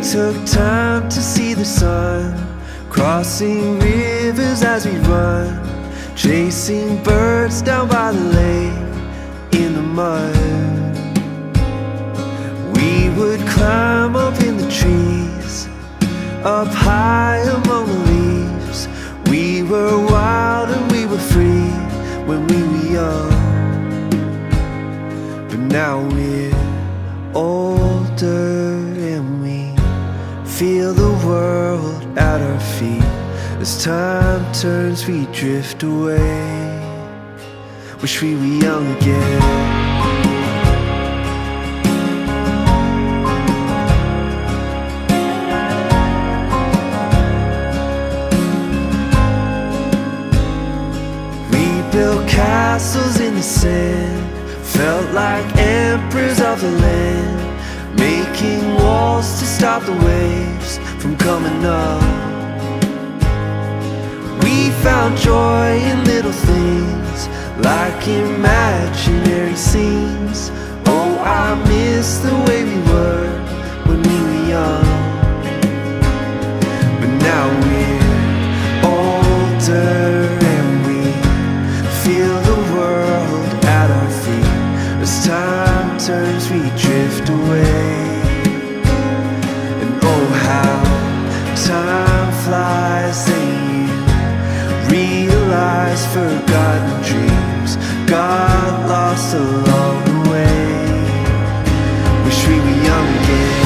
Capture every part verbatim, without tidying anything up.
took time to see the sun, crossing rivers as we run, chasing birds down by the lake in the mud. We would climb up in the trees, up high among the leaves. We were wild and we were free when we were young. But now we're older and we feel the world at our feet. As time turns we drift away, wish we were young again. Built castles in the sand, felt like emperors of the land, making walls to stop the waves from coming up. We found joy in little things, like imaginary scenes. Oh, I miss the way we were when we were young. But now we're older, feel the world at our feet. As time turns we drift away, and oh how time flies, and you realize forgotten dreams got lost along the way. Wish we were young again.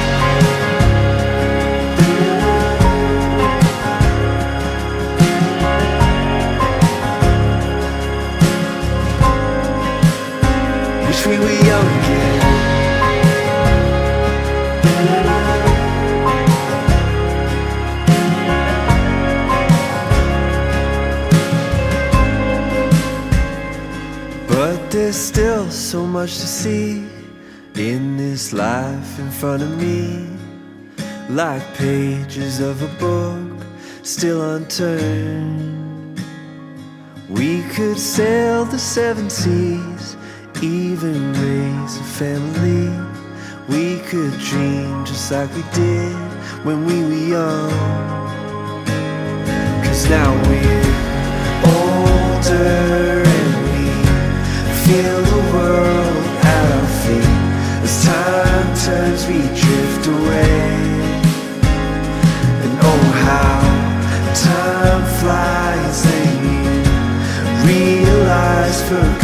We were young again. But there's still so much to see in this life in front of me, like pages of a book still unturned. We could sail the seven seas, even raise a family. We could dream just like we did when we were young. Cause now we're older and we feel the world at our feet. As time turns we drift away, and oh how time flies, and you realize for